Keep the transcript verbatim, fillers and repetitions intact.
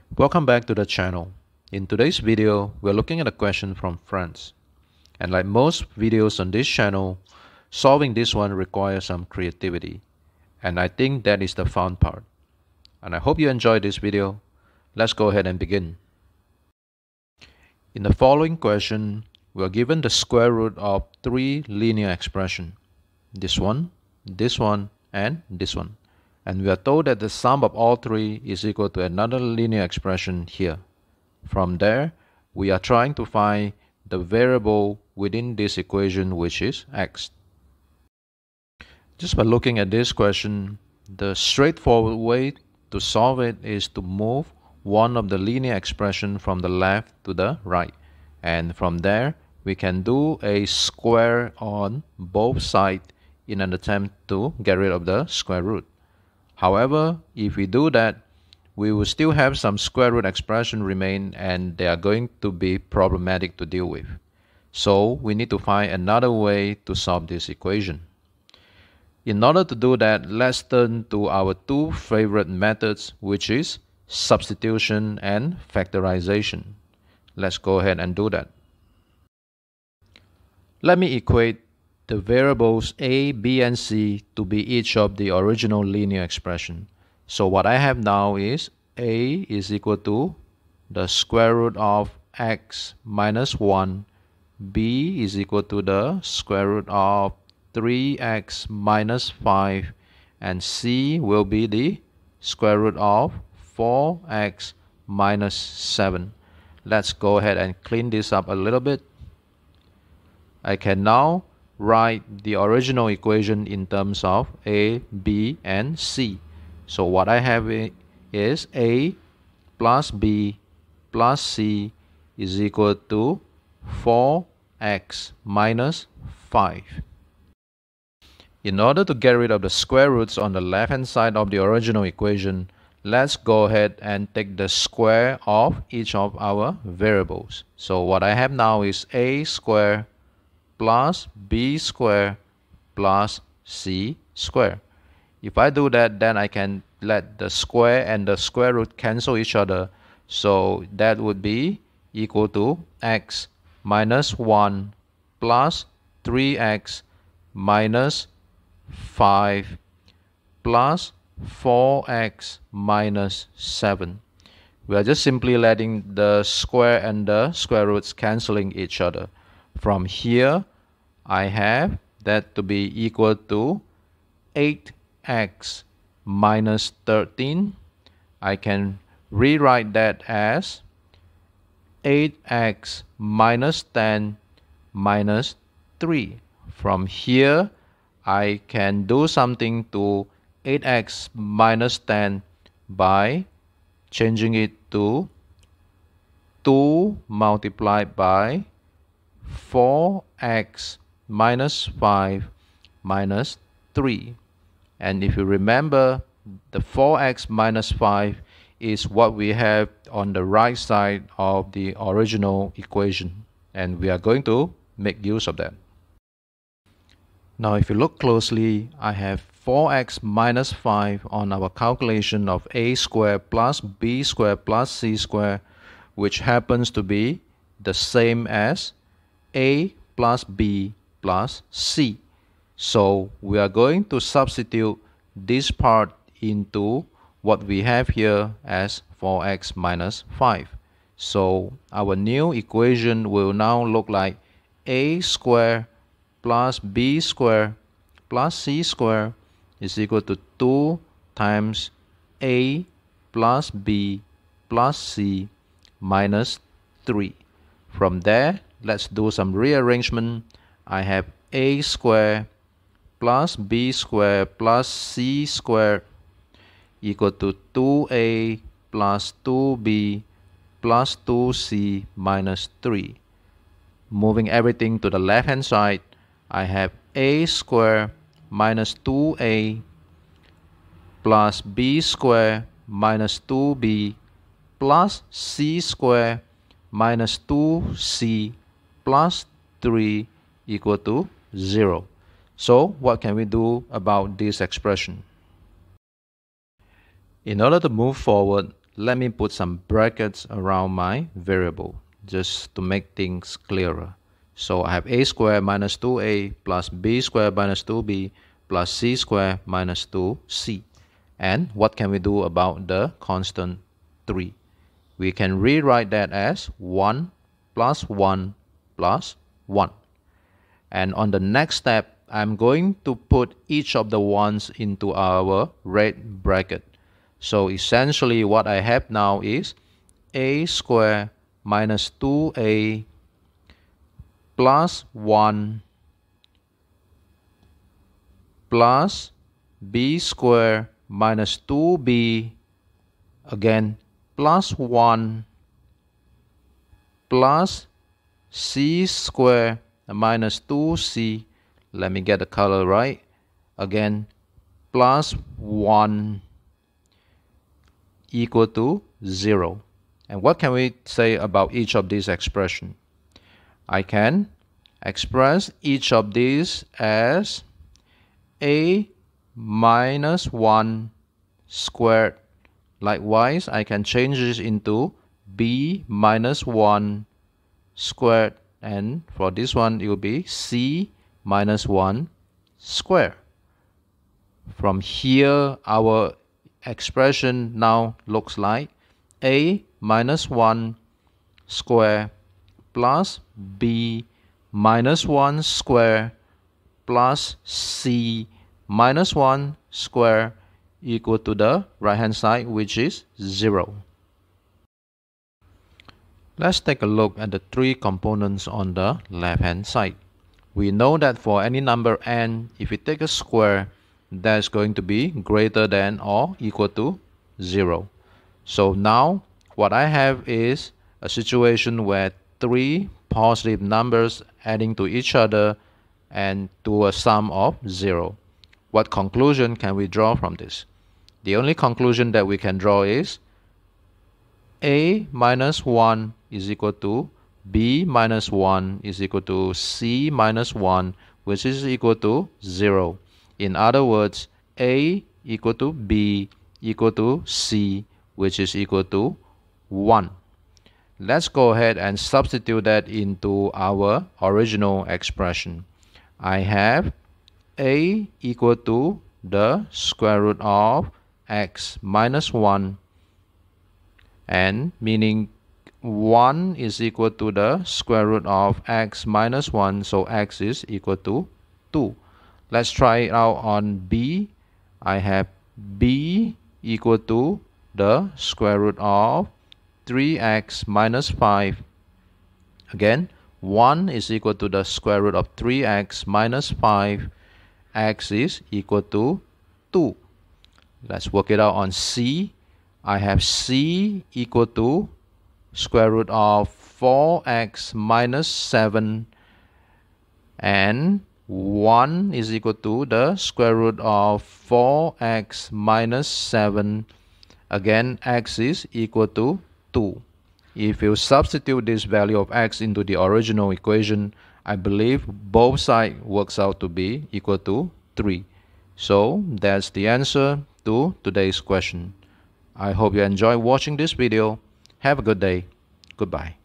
Welcome back to the channel. In today's video, we're looking at a question from France. And like most videos on this channel, solving this one requires some creativity. And I think that is the fun part. And I hope you enjoyed this video. Let's go ahead and begin. In the following question, we are given the square root of three linear expressions. This one, this one, and this one. And we are told that the sum of all three is equal to another linear expression here. From there, we are trying to find the variable within this equation, which is x. Just by looking at this question, the straightforward way to solve it is to move one of the linear expression from the left to the right. And from there, we can do a square on both sides in an attempt to get rid of the square root. However, if we do that, we will still have some square root expression remain, and they are going to be problematic to deal with. So we need to find another way to solve this equation. In order to do that, let's turn to our two favorite methods, which is substitution and factorization. Let's go ahead and do that. Let me equate the variables a, b, and c to be each of the original linear expression. So what I have now is a is equal to the square root of x minus one, b is equal to the square root of three x minus five, and c will be the square root of four x minus seven. Let's go ahead and clean this up a little bit. I can now write the original equation in terms of a, b, and c. So what I have is a plus b plus c is equal to four x minus five. In order to get rid of the square roots on the left hand side of the original equation, let's go ahead and take the square of each of our variables. So what I have now is a squared plus b squared plus c squared. If I do that, then I can let the square and the square root cancel each other. So that would be equal to x minus one plus three x minus five plus four x minus seven. We are just simply letting the square and the square roots cancelling each other. From here, I have that to be equal to eight x minus thirteen. I can rewrite that as eight x minus ten minus three. From here, I can do something to eight x minus ten by changing it to two multiplied by four x minus five minus three. And if you remember, the four x minus five is what we have on the right side of the original equation, and we are going to make use of that. Now if you look closely, I have four x minus five on our calculation of a squared plus b squared plus c squared, which happens to be the same as a plus b plus c. So we are going to substitute this part into what we have here as four x minus five. So our new equation will now look like a squared plus b squared plus c squared is equal to two times a plus b plus c minus three. From there, let's do some rearrangement. I have a squared plus b squared plus c squared equal to two a plus two b plus two c minus three. Moving everything to the left hand side, I have a squared minus two a plus b squared minus two b plus c squared minus two c plus three equal to zero. So what can we do about this expression? In order to move forward, let me put some brackets around my variable just to make things clearer. So I have a squared minus two a plus b squared minus two b plus c squared minus two c. And what can we do about the constant three? We can rewrite that as one plus one plus one. And on the next step, I'm going to put each of the ones into our red bracket. So essentially what I have now is a squared minus two a plus one plus b squared minus two b again plus one plus c squared minus two c, let me get the color right, again plus one equal to zero. And what can we say about each of these expressions? I can express each of these as a minus one squared. Likewise, I can change this into b minus one squared, and for this one it will be c minus one squared. From here, our expression now looks like a minus one squared plus b minus one squared plus c minus one squared equal to the right hand side, which is zero. Let's take a look at the three components on the left hand side. We know that for any number n, if we take a square, that's going to be greater than or equal to zero. So now what I have is a situation where three positive numbers adding to each other and to a sum of zero. What conclusion can we draw from this? The only conclusion that we can draw is a minus one is equal to b minus one is equal to c minus one, which is equal to zero. In other words, a equal to b equal to c, which is equal to one. Let's go ahead and substitute that into our original expression. I have a equal to the square root of x minus one, and meaning one is equal to the square root of x minus one, so x is equal to two. Let's try it out on b. I have b equal to the square root of three x minus five. Again, one is equal to the square root of three x minus five. X is equal to two. Let's work it out on c. I have c equal to square root of four x minus seven, and one is equal to the square root of four x minus seven. Again, x is equal to two. If you substitute this value of x into the original equation, I believe both sides works out to be equal to three. So that's the answer to today's question. I hope you enjoy watching this video. Have a good day. Goodbye.